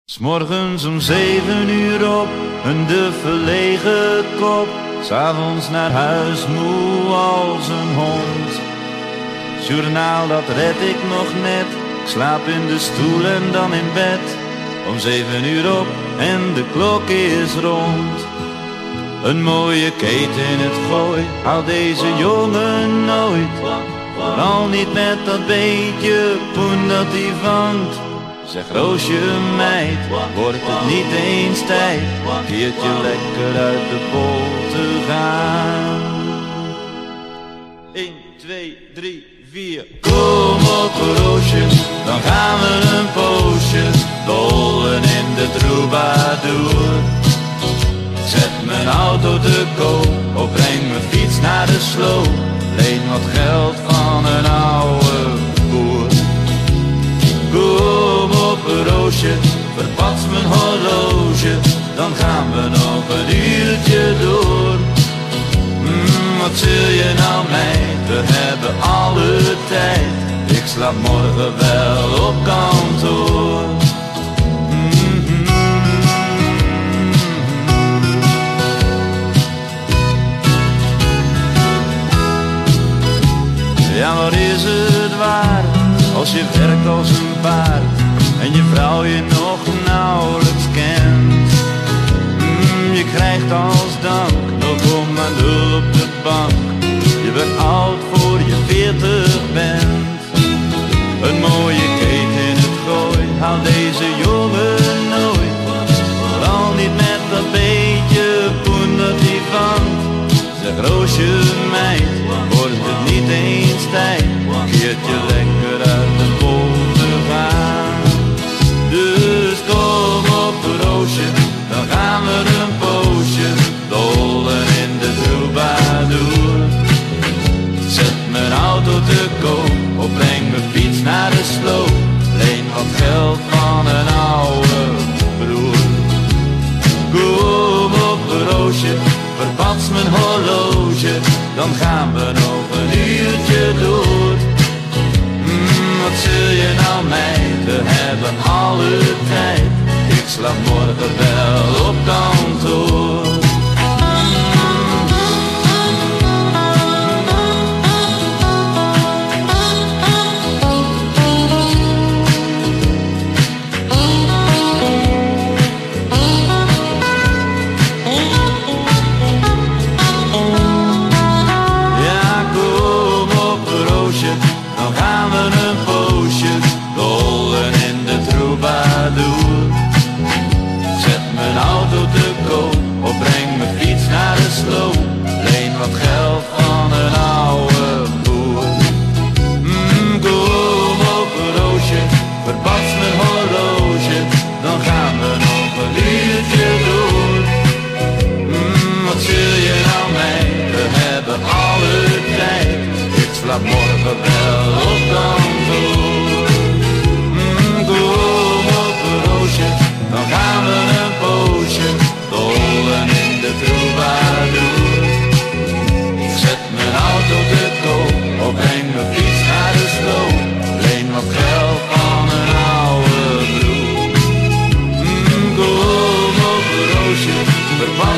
'S'morgens om 7 uur op, de verlegen kop. 'S'avonds naar huis, moe als een hond. Journaal, dat red ik nog net. Ik slaap in de stoel en dan in bed. Om 7 uur op en de klok is rond. Een mooie keten in het gooi, haalt deze jongen nooit. Vooral niet met dat beetje poen dat hij vangt. Zeg Roosje meid, wordt het niet eens tijd een keertje lekker uit de bol te gaan. 1, 2, 3, 4. Kom op Roosje, dan gaan we een poosje dolen in de troubadour. Zet mijn auto te koop of breng mijn fiets naar de sloop. Leen wat geld van een oude boer. Kom op Roosje, verpats mijn horloge, dan gaan we nog een uurtje door. Wat zul je nou meid, we hebben alle tijd. Ik slaap morgen wel op kantoor. Ja, wat is het waard als je werkt als een paard en je vrouw je nog nauwelijks kent. Je krijgt als dank nog om aan de op de bank. Je bent oud voor je 40 bent. Een mooie keten in het gooi, haalt deze jongen nooit. Vooral niet met dat beetje poen dat hij vangt. Zeg Roosje meid, wordt het niet eens tijd een keertje lekker uit de bol te gaan. Dus kom op Roosje, dan gaan we een poosje dolen in de troubadour. Zet mijn auto te koop of breng mijn fiets naar de sloop. Leen wat geld van een oude broer. Kom op Roosje, verpats mijn horloge, dan gaan we nog een uurtje door. Wat zul je nou meid, we hebben alle tijd. Ik slaap morgen wel op kantoor. Zet mijn auto te koop of breng mijn fiets naar de sloop. Leen wat geld van een oude boer. Kom op Roosje, verpats mijn horloge, dan gaan we nog een uurtje door. Wat zul je nou meid, we hebben alle tijd. Ik slaap morgen wel op kantoor. Dan gaan we een poosje dolen in de troubadour. Zet mijn auto te koop of breng mijn fiets naar de sloop. Leen wat geld van een oude broer. Kom op Roosje, verpas